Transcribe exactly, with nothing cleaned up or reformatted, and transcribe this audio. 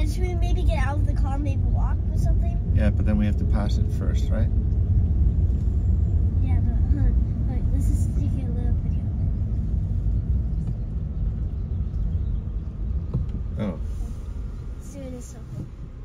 should we maybe get out of the car, maybe walk or something? Yeah, but then we have to pass it first, right? Yeah, but huh, wait, let's just take a little video. Oh. Let's do this something.